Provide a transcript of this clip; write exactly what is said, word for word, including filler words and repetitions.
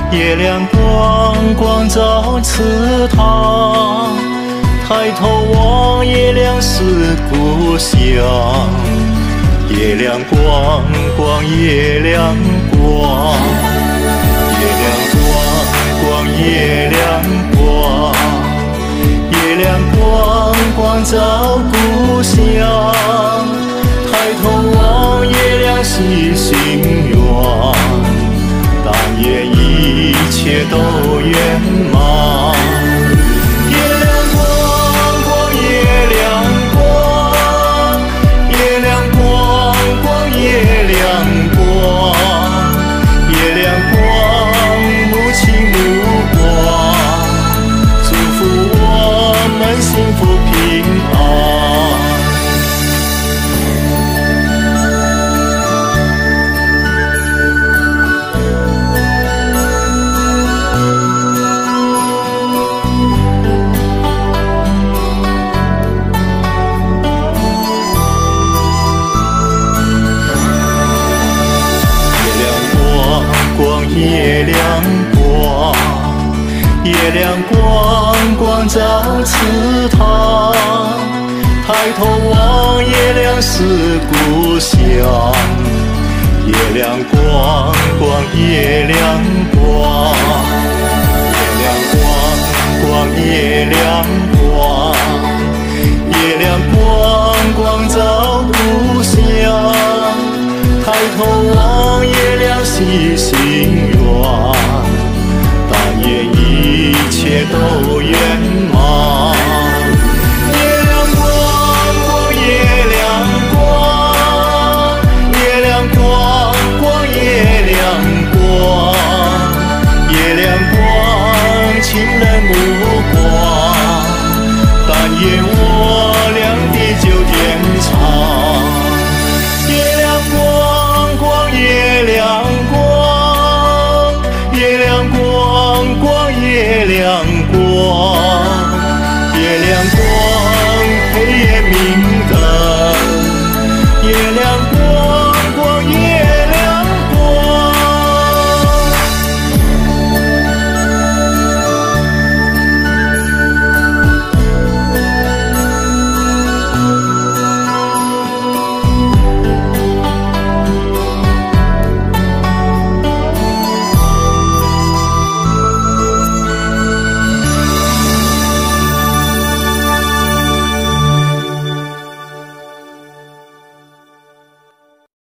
月亮光光照池塘，抬头望月亮是故乡。月亮光光，月亮光，月亮光光，月亮光，月亮光光照故乡。抬头望月亮是心愿，但愿一切都圆满。月亮光光，月亮光，月亮光光，月亮光，月亮光，母亲目光，祝福我们幸福平安。月亮光，月亮光光照池塘，抬头望月亮是故乡。月亮光光，月亮光，月亮光光，月亮光，月亮光光照故乡。抬头望月亮是心愿，但愿一切都圆满。月亮光光，月亮光，月亮光光，月亮光，月亮光，情人目光，但愿我俩地久天长。月亮光光，月亮光，月亮光光，月亮光，月亮光。